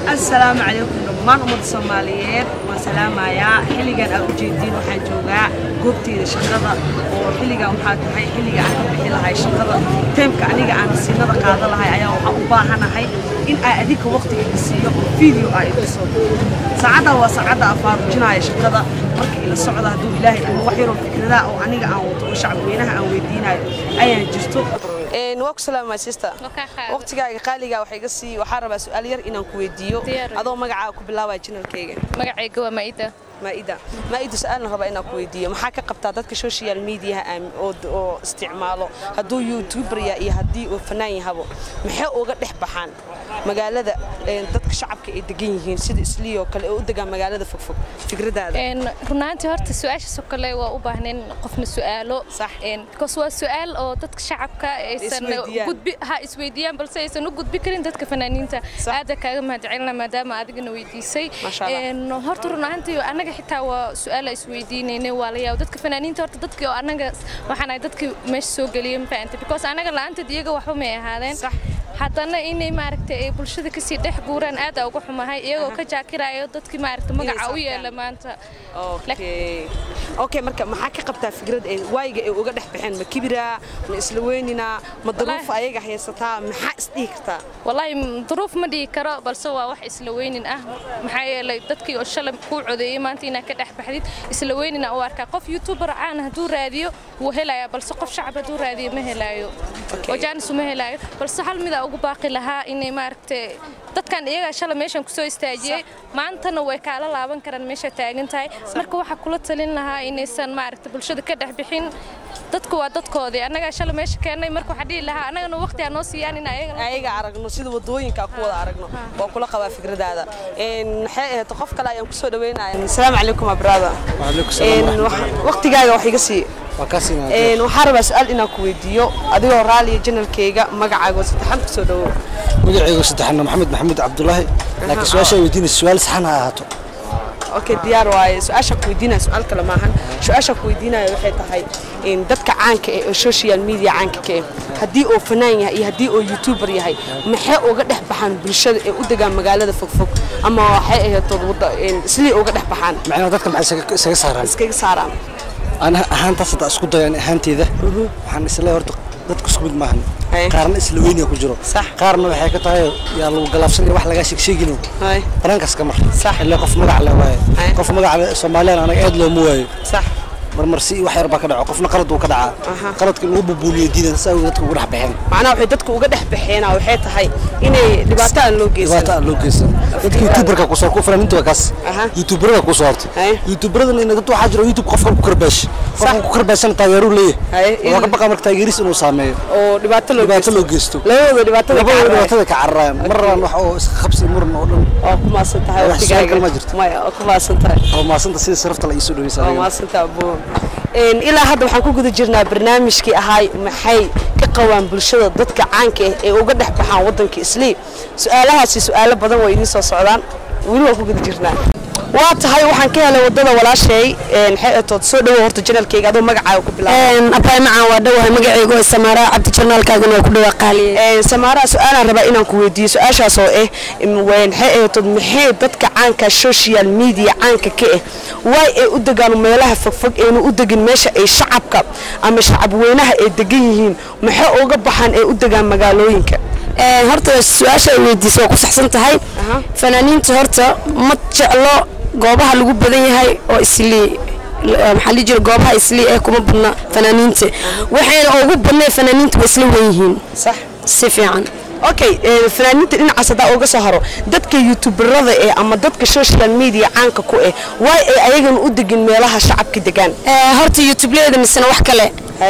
السلام عليكم دمان أمد الصوماليين وسلام يا حلقة أوجيدين وحجوجا قبتي شقة وحلقة وحاتي حلقة عن بحيلها هاي شقة تمك أنيجا عن السنة قاعدة لها يا وأباهنا هاي إن أديك وقتك السيو فيديو أيضا سعادة وسعادة أفارجنا يا شقة مركي إلى الصعدة هدو إلهي وحير الفكرة أو أنيجا أو شعب وينها أو يدينا أي جستو نوك سلام my sister وقتك قاليجا وحيقصي وحارب سؤال ير إن كويديو هذا مجا كبلاوي channel مجا جوا مايدة مايدة سؤال ربا إن كويديو محاكا قبضات كسوشيال ميديا أو استعماله هدو يوتيوبر يا هدي وفنان هبو محو قد بحان مقالة dadka shacabka ay degan yihiin sida isliyo kale oo degan magaalada fogfog fikradaada runtii horta su'aasha soo kale waa u baahneen qofna su'aalo because waa su'aal oo dadka shacabka aysan gudbi ha isweydiiyaan balse aysan u gudbi karin dadka fanaaniinta aada kaaga mahadcelina maadaama adigana weydiisay horta runtii anaga xitaa waa su'aal isweydiinayna waa la yaab dadka fanaaniinta horta dadka oo anaga waxaan ay dadka meesha soo galiyeen faanta because anaga laanta iyaga waxba ma ahaadeen haddana inay maaragtay ay bulshada ka sii dhex guuraan aad ugu xumahay iyagoo ka jaakirayo dadkii maaragtay magaca u yeela maanta okay marka maxaa ka qabtaa fikrad ay wayga ay uga dhex baxeen ma kibira ma isla weynina ma duruuf ayaga haysataa maxaa isdhihi kartaa wallahi duruuf ma dhigi karo balse waa wax isla weynin ah maxaa yeelay dadkii oo shalay ku codeeyay maanta inaa ka dhex baxdid isla weynina oo arka qof youtuber aan haduu raadiyo wuu helayaa balse qof shacab haduu raadiyo ma helayo oo jaanis ma helayo balse hal mid ugu baaqi lahaa inay maaragtay dadkan iyaga shalay meeshan ku soo istaajiyay maantana way kala laaban karaan meesha taagan tahay marka waxa kula talin lahaa inaysan maaragtay bulshada ka dhex bixin dadku waa dadkoodii anaga shalay meesha keenay marka waxa dhigi lahaa anagana waqti aan noo siiyaan in ayaga aragno sida wadooyinka ku wada aragno waa kula qabaa fikradaada maxay ahayd qof kale ayaan ku soo dhaweynayaa assalaamu calaykum brother wa alaykum salaam waqtigaaga wax iga sii waxaan rabaa su'aal inaan ku weydiiyo adigoo raaliya channelkayga magacaaga saddexan ku soo dhawow magacayga saddexan maxamed cabdullaahi laakiin su'aasha weydiinay su'aal saxan ha ahaato okay diyaar waaye su'aasha ku weydiinaa su'aal kale maahan su'aasha ku weydiinaya waxay tahay in dadka caanka ee social media caanka ka hadii oo fanaan yahay iyo hadii oo youtuber yahay maxay uga dhex baxaan bulshada ee u degan magaalada fogfog ama waxay ahayd wada sidii uga dhex baxaan macnaheedu dadka maxay isaga saaraan أنا أهان تصدق أسكت يعني أهان تيذا وحن إسلا ورد dadku isku mid maahan qaarna isla weyn ku jiro qaarna waxay ka tahay yaa lagu galabsan wax laga sheegino barankas kamar ilaa qof magac la waayo qof magac Soomaaliyeed anaga aad loo muuwayo marmarsi wax yar ba ka dhaco qofna qalad uu ka dhacaa qaladkii lagu bubuuliyo diidan saa dadku uga dhex baxeen macnaha waxay dadku uga dhex baxeen waxay tahay inay dhibaato aan loo geysan dadka youtuberka ku soo ku fanaaniinta kaas youtuberka ku soo hortay youtuberada in dad waxa jiro youtube qofka ku karbaash qofka ku karbaasan taageero leeyahay waa ka baqa marka taageeris inuu saameeyo oo dhibaato loo geysto labada dhibaatada ka cararaan marran wax oo iska qabsi muran oo dhan oo ku maasan tahay waqtigaaga ma ku maasan tahay oo maasanta sida sarafta la isoo dhaweysay oo maasan tahay ilaa hadda waxaan ku guda jirnaa barnaamijkii ahay maxay ka qabaan bulshada dadka caanka ah ee uga dhex baxaan wadanka Islii su'aalahaasi su'aalo badan way idin soo socdaan wali waan ku guda jirnaa waa tahay waxaan ka helay wadada walaashay xeetood soo dhawo horta channelkayga adoo magacaaga ku bilaabay abay macaan waa dhawahay magacaygu waa Samaara Cabdi channelkaaga waa ku dhawaaq qaaliye Samaara su'aalaan rabaa inaan ku weydiiyo su'aashaas oo weyn xeetood maxay dadka caanka social media caanka ka way ay u degaan meelaha fogfog ee u degan meesha ay shacabka ama shacab weynaha ay degan yihiin maxay uga baxaan ay u degaan magaalooyinka horta su'aasha ay weydiisay ku saxsan tahay fanaaniinta horta ma jeclo goobaha lagu badan yahay oo Islii maxalli jir goobaha Islii ee kuma badna fanaaniinta waxayna ugu badnay fanaaniinta isla weeyhiin sax si fiican okay fanaaniinta dhinaca sada uga soo haro dadka youtuberada ee ama dadka social media caanka ku way ay ayagan u degin meelaha shacabka degan horta youtube-leeda misana wax kale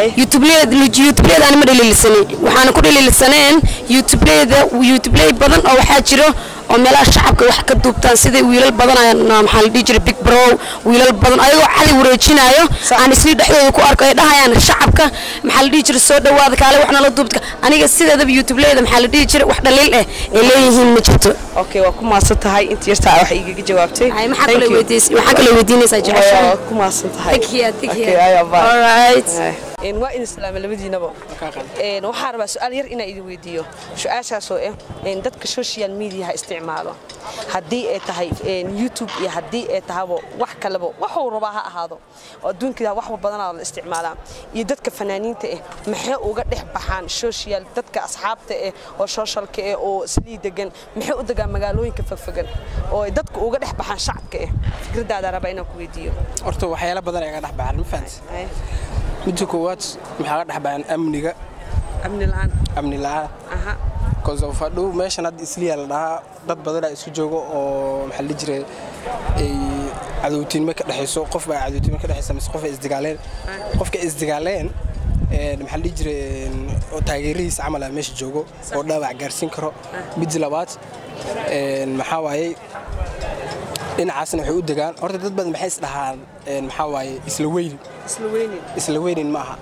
youtube-leeda aan ma dhaliilsanay waxaan ku dhaliilsaneen youtube-leey badan oo waxa jiro oo meelaha shacabka wax ka duubtaan sida wiilal badan ay maxaa la dhigi jiray big bro wiilal badan ayagoo cali wareejinayo aan isla dhexdooda ku arkay dhahayaan shacabka maxaa la dhigi jiray soo dhawaada kaale waxna la duubta aniga sideedaba youtube-leeda maxaa la dhigi jiray wax dhaliil ah ee leeyihiin ma jirto okay waa ku maasan tahay inta yarta wax iiga jawaabtay maxaa kale weydiinaysaa jeceshahay ku maasan tahay thank you all right waa in islaam labadiinaba waxaan rabaa su'aal yar inaan idin weydiiyo su'aashaas oo dadka social media isticmaalo haddii ay tahay YouTube iyo haddii ay tahay wax kaleba waxuu rabaa ha ahaado oo adduunka wax badan la isticmaalaa iyo dadka fanaaniinta maxay uga dhex baxaan social dadka asxaabta oo socialka oo isli degan maxay u degaan magaalooyinka fogfogan oo dadka uga dhex baxaan shacabka fikradaada rabaa inaan ku weydiiyo horta waxyaalo badan ay ka dhex baxaan ma fahanti midda koowaad maxaa ka dhex baxaan amni la'aan aha كوزو فادو ماشان هاد إسليا لها ضد بدل إسوجو أو محل جري عدوتين ما كده حسوا قف بقى عدوتين ما كده حسوا مسقف إزدقالين قف كإزدقالين محل جري تغييريس عمله مش جوجو وده بقى جارسين كرو بيتزلابات محاوي إن عسنا حقود دجان أرد ضد بدل محس لها محاوي إسلوين معها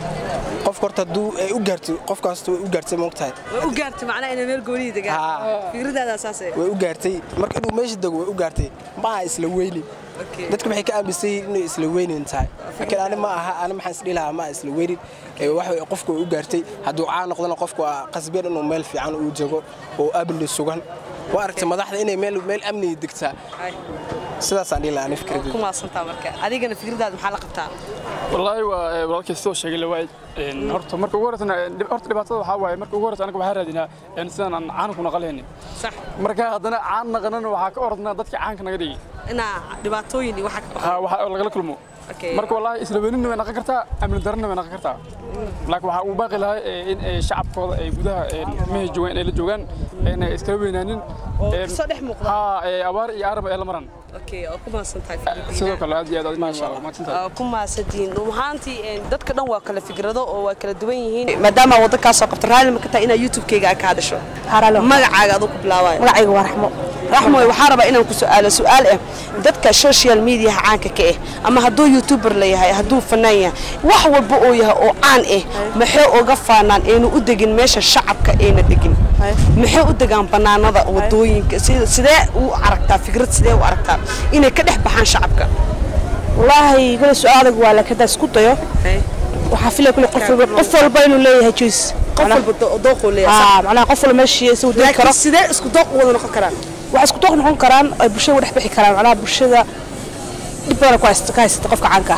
قف كرت دو أوجرت قف كاستو أوجرت موقتها أوجرت معناه إنه ميل قولي دقة في رده أساسه وأوجرتي مركب ماشي دقة أوجرتي ما إسلويني dadku maxay ka aaminsan inuu isla weynin tahay laakiin ana ma xasli laha ma isla weynin waxa qofku u gaartay haduu caan noqdana qofku qasbeen inuu meel fiican u joogo oo abli sugan waa aragtay madaxda inay meel amni digtaa sidaas aan ilaa fikradii kuma santaa marka adigana fikradaada maxaa la qabtaa wallahi waa walaalkay soo sheegay lawaay horta marka ugu horeysa horta dhibaatada waxa waaye marka ugu horeysa anaga waxaan raadinaa sidaan aan caan ku naqaleeynin sax marka hadana caan naqanana waxa ka ordnaa dadka caanka naga dhigay ina dhibaatooyin waxa ka baxay waxa laga kulmo marka wallahi isla weynin way naqan kartaa amni darrna way naqan kartaa laakiin waxa uu baaqi lahaa in shacabkooda ay gudaha meey joogan ay la joogan in ay iska weynaanin soo dhex muuqda abaar iyo arab ay la maran okay kuma santaa sidoo kale aad iyo aad ma sha Allah ma santaa kuma sadin waxaantii dadka dhan waa kala fikrado oo waa kala duwan yihiin maadaama wada ka soo qabto raali ma ka tahay ina YouTube-kayga ka hadasho magacaaga aad ku bilaaway magacayga waa raxmo waxaan rabaa inaan ku su'aal dadka social media caanka ka ama hadduu YouTuber leeyahay hadduu fanaan yahay wax walba oo yahay oo caan maxay uga faanaan inuu u degin meesha shacabka ayna degin maxay u degaan banaanada wadooyinka sidee u aragtaa fikrad sidee u aragtaa inay ka dhex baxaan shacabka wallahi kala su'aalagu waa la kada isku dayo waxa filay kulli qof walba inuu leeyahay juice qof walba dooq uu leeyahay macnaha qof walba meeshii soo diri karo sidee isku dooq wada noqon karaan waxa isku dooq noqon karaan ay bulshada dhex bixi karaan macnaha bulshada dibana ku haysata qofka caanka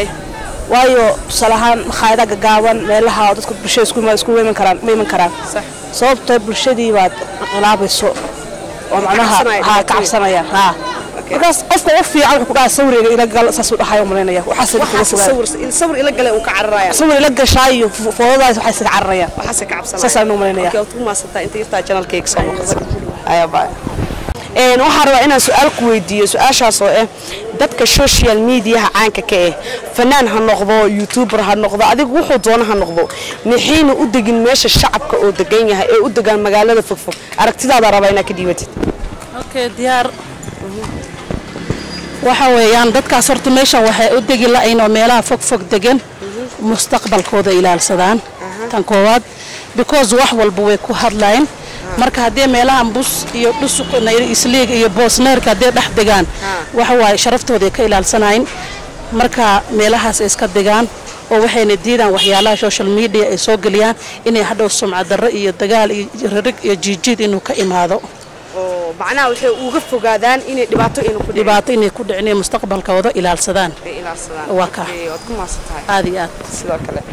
waayo salahan khayda gaaban meelaha dadka bulshada isku weeman karaan sax sababtoo bulshadii baad qilaabayso oo macnaha ka cabsanayaan markaas qofka u fiican ku dhaca sawirka ila gal saas u dhahayo mareynaya waxa sawir ila gal uu ka cararaya sawir ila gashayo foodadaas waxa iska cararaya waxa ka cabsanaya saas aan mareynaya okay ma santa inta yarta channel-kayga soo noqotay aya baa waxaan rabaa inaan su'aal ku weydiiyo su'aashaas oo dadka social media caanka ka fanaan ha noqdo YouTuber ha noqdo adigu wuxuu doona ha noqdo mixiina u degin meesha shacabka oo degan yahay ee u degan magaalada fogfog aragtidaada rabaa inaad ka dhiibatid okay diyaar waxa weeyaan dadkaas horta meeshan waxay u degi laayeen meelaha fogfog degan mustaqbalkooda ilaalsadaan tan koowaad because wax walba way ku hadlayeen marka hadii meelaha bus iyo dhusuq isliig iyo boosneerka hadii dhex degaan waxa way sharaftooda ka ilaalsanayeen marka meelahaas iska degaan oo waxayna diidaan waxyaalaha social media ay soo galiyaan inay hadhow sumcad darro iyo dagaal iyo rarig iyo jiijid inuu ka imaado macnaha waxay uga fogaadaan inay dhibaato inay ku dhicin mustaqbalkooda ilaalsadaan waa ka aad iyo aad sidoo kale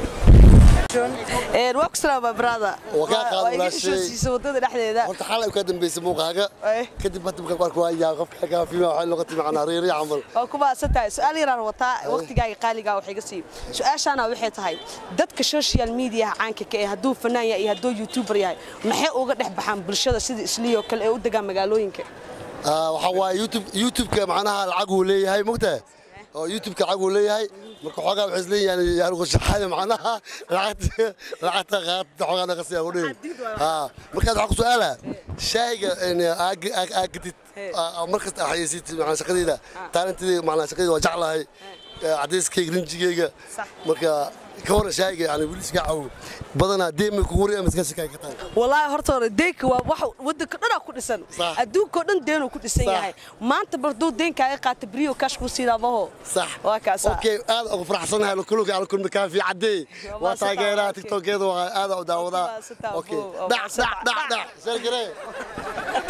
وأكسر برادة. ولا شيء. ودود الأحداث. وأنت حالة وكذا بيسموك حاجة. كذب ما تبغى تقول كوايا قف حاجة في لغة معنا ريري عمل. كوبا ستة سؤالي ران وقت جاي قالي جاو حاجة سؤال أنا وحيت هاي. دتك السوشيال ميديا عنك كهدو فنان يا هدو يوتيوبر يا محي وقت نحبهم بالشدة سيد إسليو كل أود جام مجالوينك. وحوا يوتيوب كمعناها العقولي هاي مقطع. يوتيوب كعقولي هاي. marka xogaa xisleen yani yar ugu shaxay macnaha lacagta qaad xogaa naga sii awdhay marka waxa ku su'aala shayga in aagtid markasta xayisiid macna shaqadeeda taalantida macna shaqadeeda waa jeclahay cadayskayga rinjigayga marka ka hor shayga yani wiliska caw badana deemay ku wariya miska shakay ka taan wallahi horta deeka waa wax wadanka dhan ku dhisan adduunka dhan deen ku dhisan yahay maanta barduu deenka ay qaata bariyo kash ku siidaabaho صح اوكي aad ugu faraxsanahay kulluga aan kun ka fi caday waa taageeraa tiktokeeda waa aad u daawada اوكي dhac shargare